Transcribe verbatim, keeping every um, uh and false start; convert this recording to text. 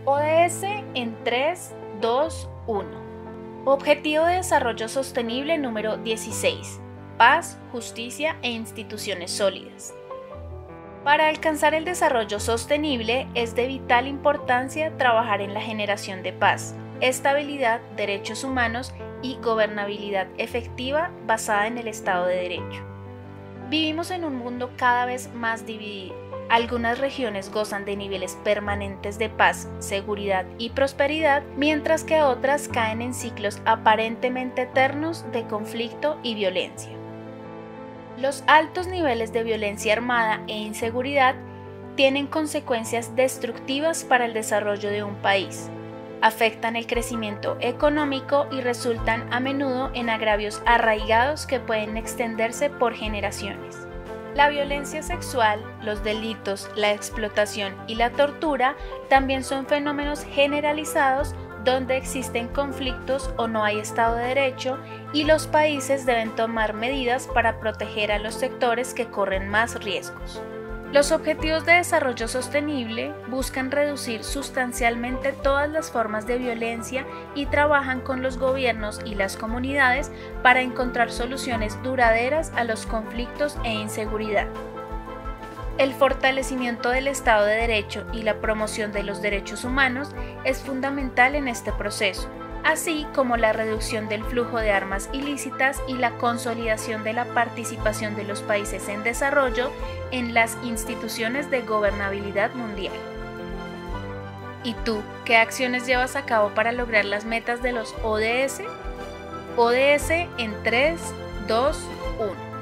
O D S en tres, dos, uno. Objetivo de Desarrollo Sostenible número dieciséis. Paz, justicia e instituciones sólidas. Para alcanzar el desarrollo sostenible es de vital importancia trabajar en la generación de paz, estabilidad, derechos humanos y gobernabilidad efectiva basada en el Estado de Derecho. Vivimos en un mundo cada vez más dividido. Algunas regiones gozan de niveles permanentes de paz, seguridad y prosperidad, mientras que otras caen en ciclos aparentemente eternos de conflicto y violencia. Los altos niveles de violencia armada e inseguridad tienen consecuencias destructivas para el desarrollo de un país, afectan el crecimiento económico y resultan a menudo en agravios arraigados que pueden extenderse por generaciones. La violencia sexual, los delitos, la explotación y la tortura también son fenómenos generalizados donde existen conflictos o no hay Estado de Derecho y los países deben tomar medidas para proteger a los sectores que corren más riesgos. Los Objetivos de Desarrollo Sostenible buscan reducir sustancialmente todas las formas de violencia y trabajan con los gobiernos y las comunidades para encontrar soluciones duraderas a los conflictos e inseguridad. El fortalecimiento del Estado de Derecho y la promoción de los derechos humanos es fundamental en este proceso, así como la reducción del flujo de armas ilícitas y la consolidación de la participación de los países en desarrollo en las instituciones de gobernabilidad mundial. ¿Y tú, qué acciones llevas a cabo para lograr las metas de los O D S? O D S en tres, dos, uno.